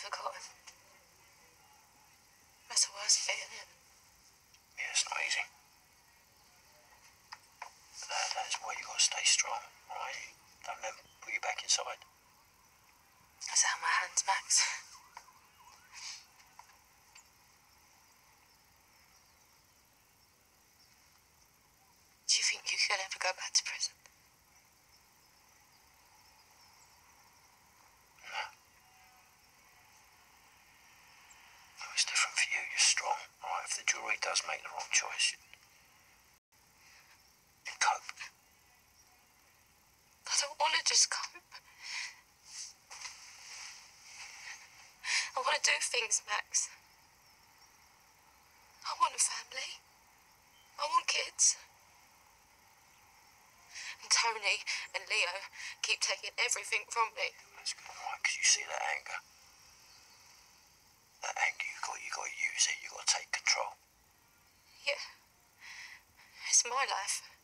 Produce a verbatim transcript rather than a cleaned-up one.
forgotten. That's the worst bit, isn't it? Yeah, it's not easy. But that, that's why you got to stay strong, right? Don't let them put you back inside. That's how my hands, Max. Do you think you could ever go back to prison? No. No, it's different for you. You're strong, right? If the jury does make the wrong choice, you cope. I don't want to just cope. I want to do things, Max. I want a family. I want kids. And Tony and Leo keep taking everything from me. That's good, right? Because you see that anger. That anger you got, you got to use it. You got to take control. Yeah. It's my life.